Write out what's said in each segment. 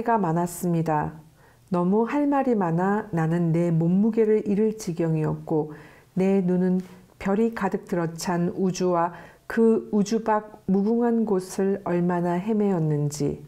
때가 많았습니다. 너무 할 말이 많아 나는 내 몸무게를 잃을 지경이었고 내 눈은 별이 가득 들어찬 우주와 그 우주 밖 무궁한 곳을 얼마나 헤매었는지.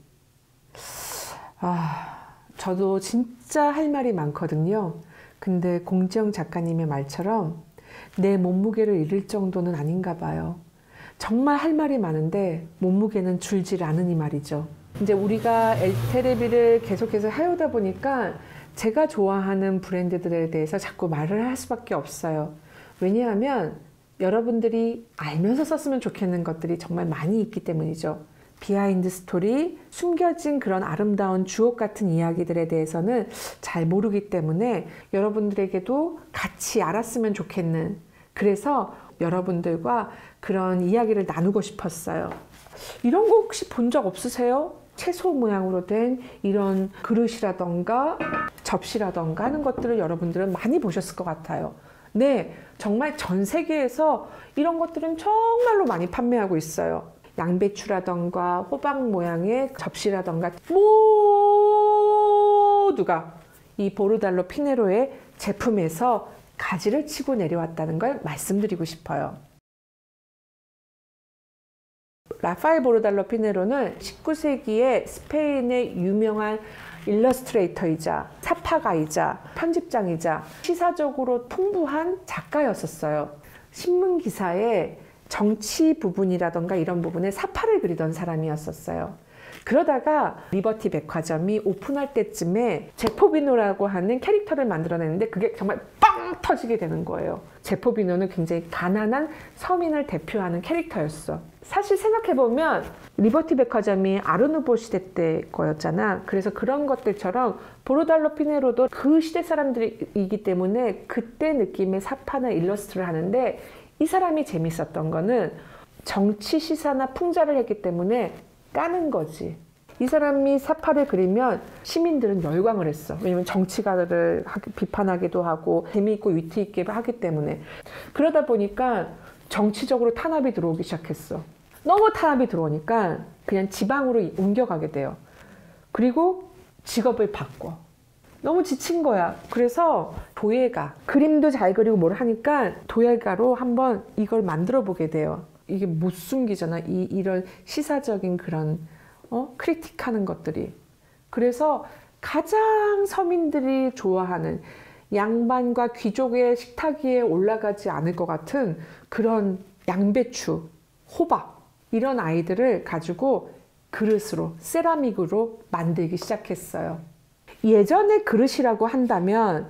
저도 진짜 할 말이 많거든요. 근데 공지영 작가님의 말처럼 내 몸무게를 잃을 정도는 아닌가 봐요. 정말 할 말이 많은데 몸무게는 줄질 않으니 말이죠. 이제 우리가 엘테레비를 계속해서 해오다 보니까 제가 좋아하는 브랜드들에 대해서 자꾸 말을 할 수밖에 없어요. 왜냐하면 여러분들이 알면서 썼으면 좋겠는 것들이 정말 많이 있기 때문이죠. 비하인드 스토리, 숨겨진 그런 아름다운 주옥 같은 이야기들에 대해서는 잘 모르기 때문에 여러분들에게도 같이 알았으면 좋겠는, 그래서 여러분들과 그런 이야기를 나누고 싶었어요. 이런 거 혹시 본 적 없으세요? 채소 모양으로 된 이런 그릇이라던가 접시라던가 하는 것들을 여러분들은 많이 보셨을 것 같아요. 네, 정말 전 세계에서 이런 것들은 정말로 많이 판매하고 있어요. 양배추라던가 호박 모양의 접시라던가 모두가 이 보르달로 피네로의 제품에서 가지를 치고 내려왔다는 걸 말씀드리고 싶어요. 라파엘 보르달로 피네로는 19세기에 스페인의 유명한 일러스트레이터이자 사파가이자 편집장이자 시사적으로 풍부한 작가였었어요. 신문기사에 정치 부분이라던가 이런 부분에 사파를 그리던 사람이었었어요. 그러다가 리버티 백화점이 오픈할 때쯤에 제포비노라고 하는 캐릭터를 만들어냈는데 그게 정말 빵 터지게 되는 거예요. 제포비노는 굉장히 가난한 서민을 대표하는 캐릭터였어. 사실 생각해보면 리버티 백화점이 아르누보 시대 때 거였잖아. 그래서 그런 것들처럼 보르달로 피네로도 그 시대 사람들이기 때문에 그때 느낌의 사파나 일러스트를 하는데, 이 사람이 재밌었던 거는 정치 시사나 풍자를 했기 때문에 까는 거지. 이 사람이 사파를 그리면 시민들은 열광을 했어. 왜냐면 정치가를 비판하기도 하고 재미있고 위트 있게 하기 때문에. 그러다 보니까 정치적으로 탄압이 들어오기 시작했어. 너무 탄압이 들어오니까 그냥 지방으로 옮겨가게 돼요. 그리고 직업을 바꿔. 너무 지친 거야. 그래서 도예가, 그림도 잘 그리고 뭘 하니까 도예가로 한번 이걸 만들어 보게 돼요. 이게 못 숨기잖아. 이런 시사적인 그런 크리틱하는 것들이. 그래서 가장 서민들이 좋아하는 양반과 귀족의 식탁 위에 올라가지 않을 것 같은 그런 양배추, 호박 이런 아이들을 가지고 그릇으로, 세라믹으로 만들기 시작했어요. 예전에 그릇이라고 한다면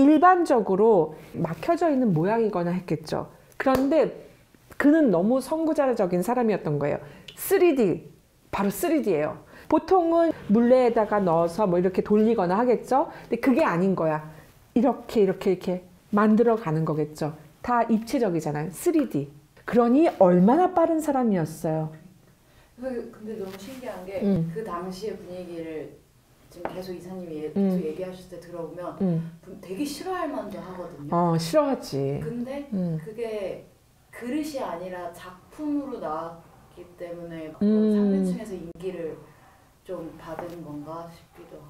일반적으로 막혀져 있는 모양이거나 했겠죠. 그런데 그는 너무 선구자적인 사람이었던 거예요. 3D, 바로 3D예요. 보통은 물레에다가 넣어서 뭐 이렇게 돌리거나 하겠죠. 근데 그게 아닌 거야. 이렇게 만들어 가는 거겠죠. 다 입체적이잖아요. 3D. 그러니 얼마나 빠른 사람이었어요. 근데 너무 신기한 게 그 당시의 분위기를 지금 계속 이사님이 계속 얘기하실 때 들어보면 되게 싫어할 만도 하거든요. 싫어하지. 근데 그게 그릇이 아니라 작품으로 나왔기 때문에 상류층에서 인기를 좀 받은 건가 싶기도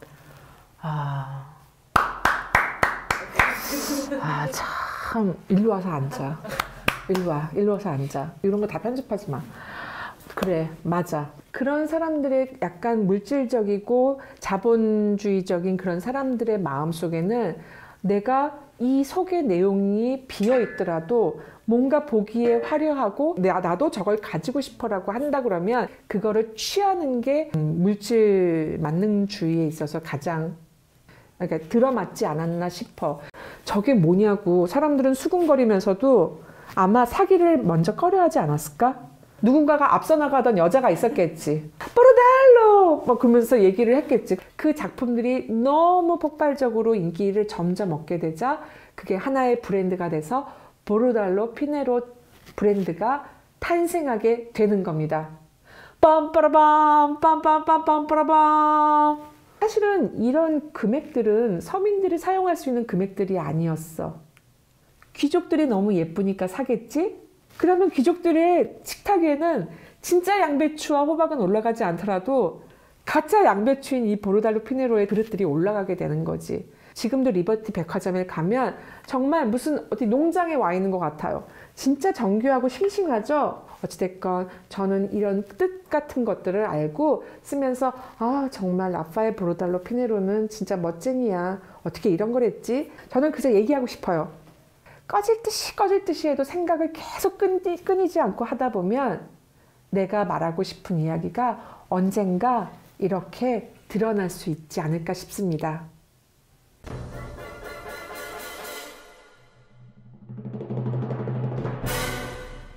하고. 참 일로 와서 앉아. 일로 와서 앉아. 이런 거 다 편집하지 마. 그래, 맞아. 그런 사람들의 약간 물질적이고 자본주의적인 그런 사람들의 마음속에는 내가 이 속의 내용이 비어 있더라도 뭔가 보기에 화려하고 나도 저걸 가지고 싶어라고 한다 그러면 그거를 취하는 게 물질 만능주의에 있어서 가장 그러니까 들어맞지 않았나 싶어. 저게 뭐냐고 사람들은 수군거리면서도 아마 사기를 먼저 꺼려하지 않았을까? 누군가가 앞서 나가던 여자가 있었겠지. 보르달로! 막 그러면서 얘기를 했겠지. 그 작품들이 너무 폭발적으로 인기를 점점 얻게 되자 그게 하나의 브랜드가 돼서 보르달로 피네로 브랜드가 탄생하게 되는 겁니다. 빰빠라밤 빰빰빰빰빠라밤. 사실은 이런 금액들은 서민들이 사용할 수 있는 금액들이 아니었어. 귀족들이 너무 예쁘니까 사겠지? 그러면 귀족들의 식탁 위에는 진짜 양배추와 호박은 올라가지 않더라도 가짜 양배추인 이 보르달로 피네로의 그릇들이 올라가게 되는 거지. 지금도 리버티 백화점에 가면 정말 무슨 어디 농장에 와 있는 것 같아요. 진짜 정교하고 싱싱하죠? 어찌됐건 저는 이런 뜻 같은 것들을 알고 쓰면서 아 정말 라파엘 보르달로 피네로는 진짜 멋쟁이야. 어떻게 이런 걸 했지? 저는 그저 얘기하고 싶어요. 꺼질 듯이 해도 생각을 계속 끊이지 않고 하다 보면 내가 말하고 싶은 이야기가 언젠가 이렇게 드러날 수 있지 않을까 싶습니다.